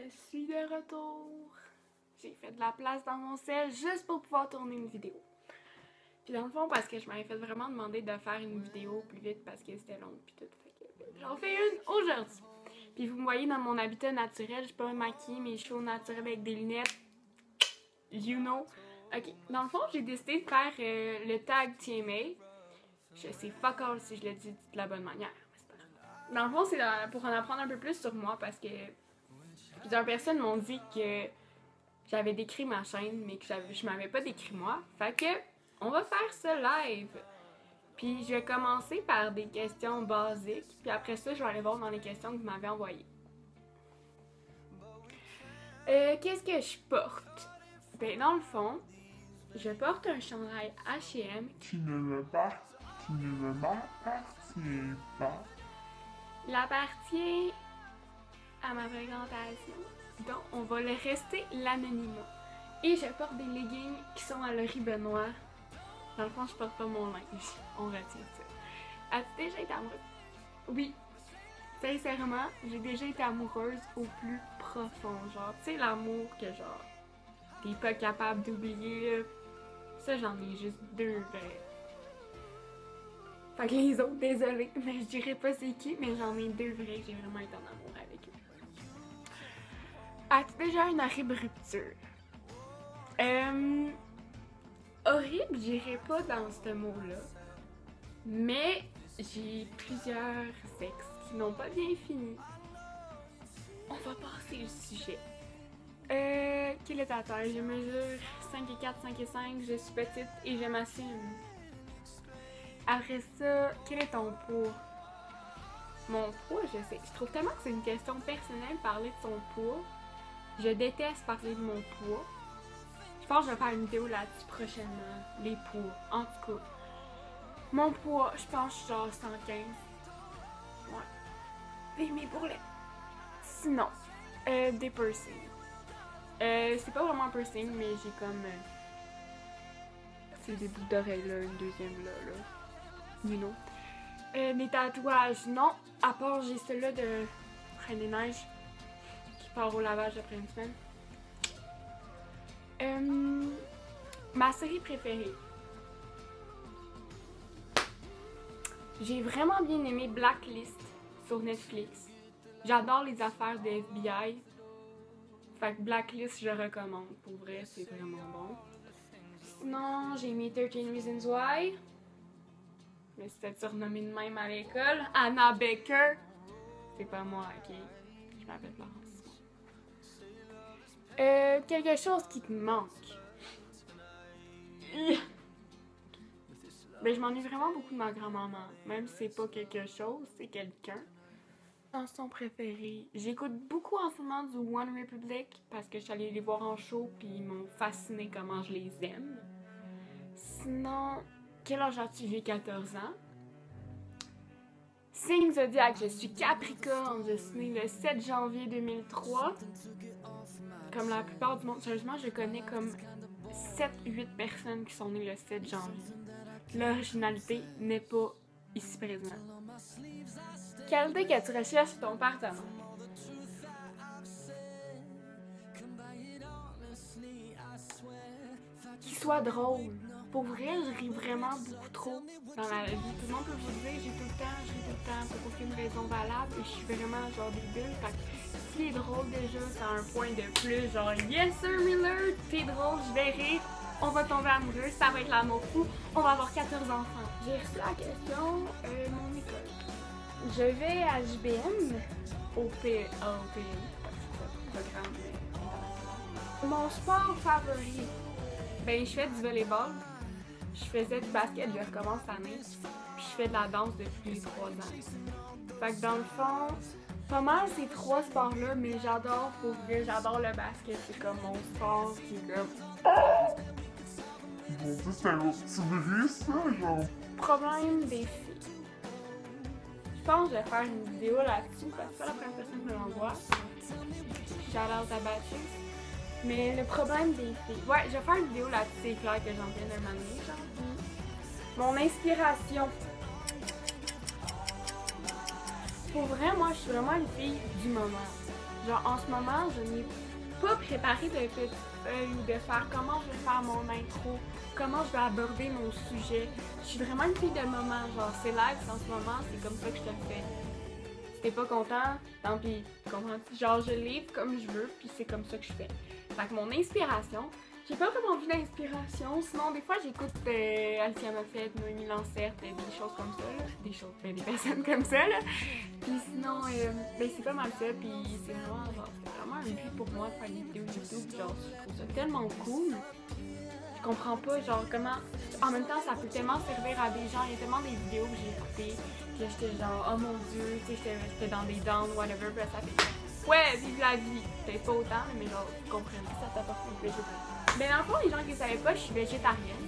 suis de retour. J'ai fait de la place dans mon sel juste pour pouvoir tourner une vidéo. Puis dans le fond, parce que je m'avais fait vraiment demander de faire une vidéo plus vite parce que c'était long puis tout. J'en fais une aujourd'hui. Puis vous me voyez dans mon habitat naturel, je suis pas maquillée, mes cheveux naturels avec des lunettes. You know. Ok, dans le fond, j'ai décidé de faire le tag TMA. Je sais fuck all si je le dis de la bonne manière. Dans le fond, c'est pour en apprendre un peu plus sur moi parce que plusieurs personnes m'ont dit que j'avais décrit ma chaîne, mais que je m'avais pas décrit moi. Fait que, on va faire ça live. Puis je vais commencer par des questions basiques, puis après ça, je vais aller voir dans les questions que vous m'avez envoyées. Qu'est-ce que je porte? Ben, dans le fond, je porte un chandail H&M qui ne m'appartient pas. Il appartient à ma fréquentation, donc on va le rester l'anonymat. Et je porte des leggings qui sont à l'ori Benoît. Dans le fond, je porte pas mon linge. On retient ça. As-tu déjà été amoureuse? Oui. Sincèrement, j'ai déjà été amoureuse au plus profond. Genre, tu sais, l'amour que genre, t'es pas capable d'oublier, là. Ça, j'en ai juste deux vrais. Fait que les autres, désolée, mais je dirais pas c'est qui, mais j'en ai deux vrais que j'ai vraiment été en amour avec eux. As-tu déjà une horrible rupture? Horrible, j'irais pas dans ce mot-là. Mais j'ai plusieurs sexes qui n'ont pas bien fini. On va passer le sujet. Quelle est ta taille? Je mesure 5 et 4, 5 et 5, je suis petite et je m'assume. Après ça, quel est ton poids? Mon poids, je sais. Je trouve tellement que c'est une question personnelle parler de son poids. Je déteste parler de mon poids. Je pense que je vais faire une vidéo là-dessus prochainement. Les poids, en tout cas. Mon poids, je pense que je suis genre 115. Ouais. Et mes bourrelets. Sinon, des piercings. C'est pas vraiment un piercing, mais j'ai comme... c'est des boucles d'oreilles là, une deuxième là. You know. Mes tatouages, non. À part, j'ai celui-là de Reine des Neiges qui part au lavage après une semaine. Ma série préférée. J'ai vraiment bien aimé Blacklist sur Netflix. J'adore les affaires de FBI. Fait que Blacklist, je recommande. Pour vrai, c'est vraiment bon. Sinon, j'ai aimé 13 Reasons Why. Je me suis fait surnommer de même à l'école. Anna Baker. C'est pas moi, ok? Je m'appelle Florence. Quelque chose qui te manque. Ben, je m'ennuie vraiment beaucoup de ma grand-maman. Même si c'est pas quelque chose, c'est quelqu'un. Chanson préférée. J'écoute beaucoup en ce moment du One Republic parce que je suis allée les voir en show puis ils m'ont fasciné comment je les aime. Sinon, quel âge as-tu? J'ai 14 ans. Signe zodiaque, je suis Capricorne, je suis née le 7 janvier 2003. Comme la plupart du monde, sérieusement, je connais comme 7-8 personnes qui sont nées le 7 janvier. L'originalité n'est pas ici présente. Qualité que tu recherches chez ton partenaire? Qu'il soit drôle. Pour vrai, je ris vraiment beaucoup trop dans la vie. Tout le monde peut vous dire, j'ai tout le temps, je ris tout le temps pour aucune raison valable et je suis vraiment genre débile. Fait que s'il est drôle déjà, c'est un point de plus. Genre, yes sir Miller, t'es drôle, je vais rire, on va tomber amoureux, ça va être l'amour fou, on va avoir 14 enfants. J'ai reçu la question, mon école. Je vais à JBM, au PAOP, programme. Mon sport favori? Ben, je fais du volleyball. Je faisais du basket, je recommence cette année. Puis je fais de la danse depuis les 3 ans. Fait que dans le fond, pas mal ces 3 sports-là, mais j'adore pour vrai, j'adore le basket. C'est comme mon sport qui est comme... Bon, ça, c'est un petit bruit, ça, genre. Problème des filles. Je pense que je vais faire une vidéo là-dessus parce que c'est pas la première personne qui me l'envoie. Shout-out à Baptiste. Mais le problème des filles... Ouais, je vais faire une vidéo là-dessus, c'est clair que j'en viens de m'amener, genre. Mon inspiration. Pour vrai, moi, je suis vraiment une fille du moment. Genre en ce moment, je n'ai pas préparé de petites feuilles ou de faire comment je vais faire mon intro, comment je vais aborder mon sujet. Je suis vraiment une fille de moment, genre c'est live en ce moment, c'est comme ça que je te le fais. Si t'es pas content, tant pis, tu comprends? Genre je livre comme je veux, puis c'est comme ça que je fais. Fait que mon inspiration, j'ai pas vraiment vu d'inspiration, sinon des fois j'écoute Alicia Moffett, Noémie Lancerte, des choses comme ça, là. Des choses, des personnes comme ça, là. Puis sinon, ben c'est pas mal ça, puis c'est vraiment, genre, c'est vraiment un but pour moi de faire des vidéos YouTube, genre, je trouve ça tellement cool. Je comprends pas, genre, comment, en même temps, ça peut tellement servir à des gens, il y a tellement des vidéos que j'ai écoutées, que j'étais genre, oh mon dieu, tu sais, j'étais dans des downs, whatever, puis ça fait, ouais, vive la vie, peut-être pas autant, mais genre, vous comprenez, ça t'apporte une végétarienne. Mais dans le fond, les gens qui ne savaient pas, je suis végétarienne.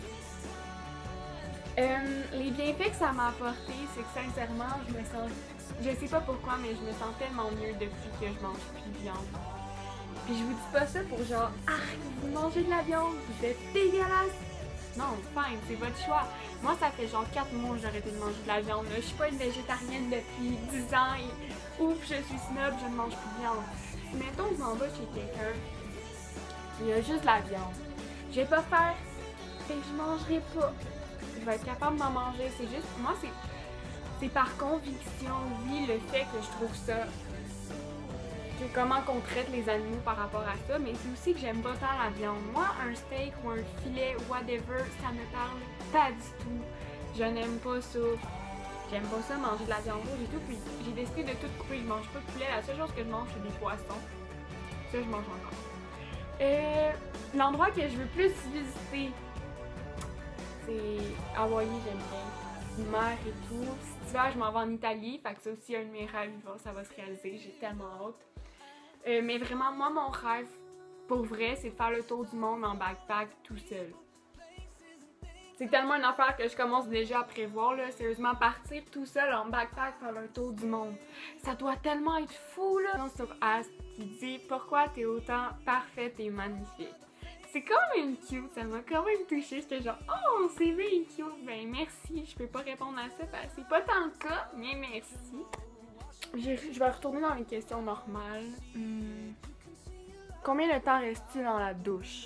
Les bienfaits que ça m'a apporté, c'est que sincèrement, je me sens, je sais pas pourquoi, mais je me sens tellement mieux depuis que je mange plus de viande. Puis je vous dis pas ça pour genre, arrêtez de manger de la viande, vous êtes dégueulasse. Non, fine, c'est votre choix. Moi, ça fait genre 4 mois que j'ai arrêté de manger de la viande. Là. Je suis pas une végétarienne depuis 10 ans et ouf, je suis snob, je ne mange plus de viande. Si mettons que je m'en vais chez quelqu'un, il y a juste de la viande. Je vais pas faire, et je mangerai pas. Je vais être capable de m'en manger. C'est juste, moi, c'est par conviction, oui, le fait que je trouve ça, que comment qu'on traite les animaux par rapport à ça, mais c'est aussi que j'aime pas tant la viande. Moi, un steak ou un filet, whatever, ça me parle pas du tout. Je n'aime pas ça. J'aime pas ça manger de la viande rouge et tout, puis j'ai décidé de tout couper. Je mange pas de poulet. La seule chose que je mange, c'est des poissons. Ça, je mange encore. L'endroit que je veux plus visiter, c'est Hawaï, j'aime bien. Mer et tout. Cet hiver, je m'en vais en Italie, fait que c'est aussi un de mes rêves, ça va se réaliser, j'ai tellement hâte. Mais vraiment, moi, mon rêve, pour vrai, c'est de faire le tour du monde en backpack tout seul. C'est tellement une affaire que je commence déjà à prévoir, là. Sérieusement, partir tout seul en backpack faire le tour du monde. Ça doit tellement être fou, là. Sur Ask, qui dit « Pourquoi t'es autant parfaite et magnifique? » C'est quand même cute, ça m'a quand même touchée. J'étais genre « Oh, c'est bien cute! » Ben merci, je peux pas répondre à ça parce que c'est pas tant le cas, mais merci. Je vais retourner dans les questions normales. Combien de temps restes-tu dans la douche?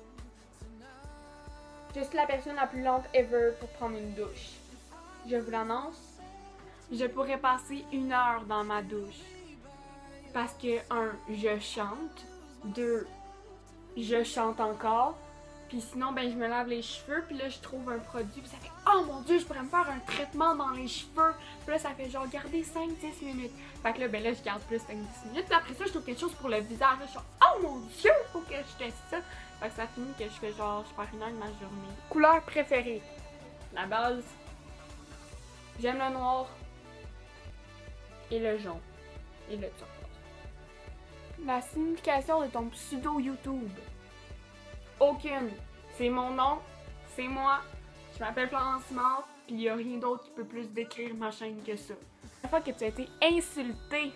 Je suis la personne la plus lente ever pour prendre une douche. Je vous l'annonce, je pourrais passer 1 heure dans ma douche. Parce que 1, je chante. 2, je chante encore. Puis sinon, ben je me lave les cheveux. Puis là, je trouve un produit. Puis ça fait « Oh mon Dieu, je pourrais me faire un traitement dans les cheveux. » Puis là, ça fait genre garder 5-10 minutes. Fait que là, ben là, je garde plus 5-10 minutes. Puis après ça, je trouve quelque chose pour le visage. Là, je suis genre « Oh mon Dieu, faut que je fasse ça. » Fait que ça finit que je fais genre, je perds 1 heure de ma journée. Couleur préférée. La base. J'aime le noir. Et le jaune. Et le turquoise. La signification de ton pseudo YouTube. Aucune. C'est mon nom. C'est moi. Je m'appelle Florence Simard. Puis il n'y a rien d'autre qui peut plus décrire ma chaîne que ça. La fois que tu as été insultée.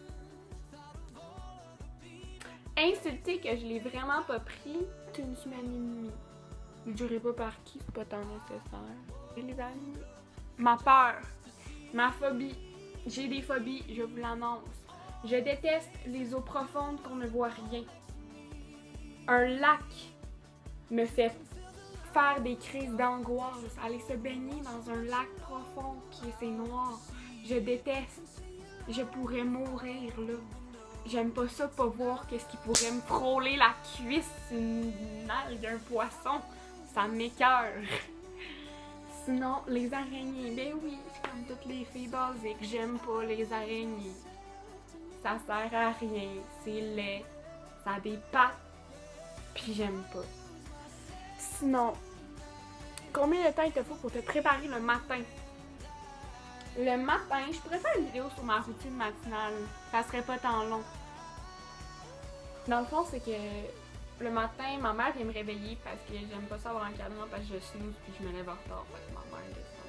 Insulté que je l'ai vraiment pas pris, c'est 1 semaine et demie. Je dirais pas par qui, c'est pas tant nécessaire. Les amis. Ma peur, ma phobie. J'ai des phobies, je vous l'annonce. Je déteste les eaux profondes qu'on ne voit rien. Un lac me fait faire des crises d'angoisse. Aller se baigner dans un lac profond qui est noir. Je déteste. Je pourrais mourir là. J'aime pas ça, pas voir qu'est-ce qui pourrait me frôler la cuisse, une algue, un poisson. Ça m'écoeure. Sinon, les araignées. Ben oui, c'est comme toutes les filles basiques. J'aime pas les araignées. Ça sert à rien. C'est laid. Ça a des pattes. Puis j'aime pas. Sinon, combien de temps il te faut pour te préparer le matin? Le matin, je pourrais faire une vidéo sur ma routine matinale. Ça serait pas tant long. Dans le fond, c'est que le matin, ma mère vient me réveiller parce que j'aime pas ça avoir un cadran parce que je snooze puis je me lève en retard. Fait que ma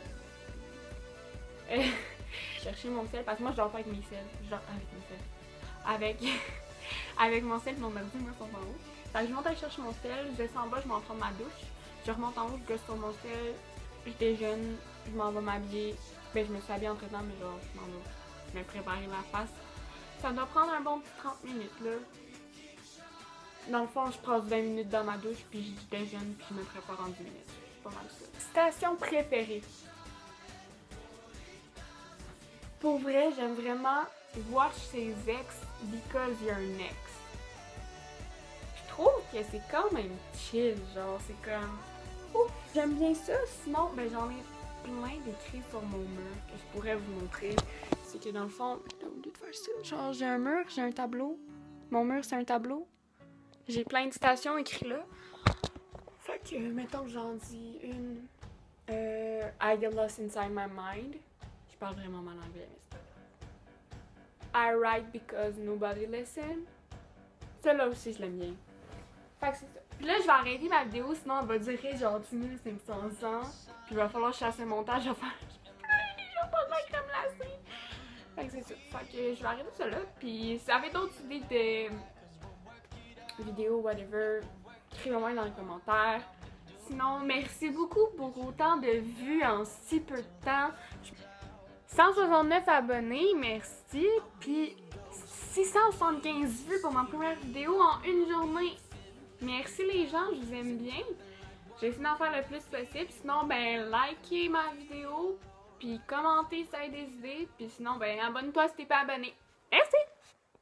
mère descend. Chercher mon sel parce que moi je dors pas avec mes selles. Je dors avec mes selles. Avec mon sel, mon ordi, moi, sont en haut. Fait que je monte aller chercher mon sel, je descends en bas, je m'en prends ma douche. Je remonte en haut, je gosse sur mon sel, je déjeune, je m'en vais m'habiller. Ben, je me suis habillée entre temps, mais genre, je m'en vais me préparer ma face. Ça doit prendre un bon petit 30 minutes, là. Dans le fond, je passe 20 minutes dans ma douche, puis je déjeune, puis je me prépare en 10 minutes. C'est pas mal ça. Citation préférée. Pour vrai, j'aime vraiment watch ses ex because you're next. Je trouve que c'est quand même chill, genre, c'est comme... Ouf, j'aime bien ça. Sinon, ben j'en ai plein d'écrits sur mon mur que je pourrais vous montrer. C'est que dans le fond, j'ai oublié de faire ça. Genre, j'ai un mur, j'ai un tableau. Mon mur, c'est un tableau. J'ai plein de citations écrites là. Fait que, mettons que j'en dis une. I get lost inside my mind. Je parle vraiment mal anglais, mais c'est pas grave. I write because nobody listen. Celle-là aussi, je l'aime bien. Fait que c'est ça. Puis là, je vais arrêter ma vidéo, sinon elle va durer genre 10 500 ans. Puis il va falloir chasser le montage, je vais faire... Je vais pas de crème glacée. Fait que c'est ça. Fait que je vais arrêter ça là. Puis si vous avez d'autres idées de vidéos, whatever, écrivez-moi dans les commentaires. Sinon, merci beaucoup pour autant de vues en si peu de temps. 169 abonnés, merci. Puis 675 vues pour ma première vidéo en une journée. Merci les gens, je vous aime bien. J'ai essayé d'en faire le plus possible. Sinon, ben, likez ma vidéo. Puis commentez si vous avez des idées. Puis sinon, ben, abonne-toi si t'es pas abonné. Merci!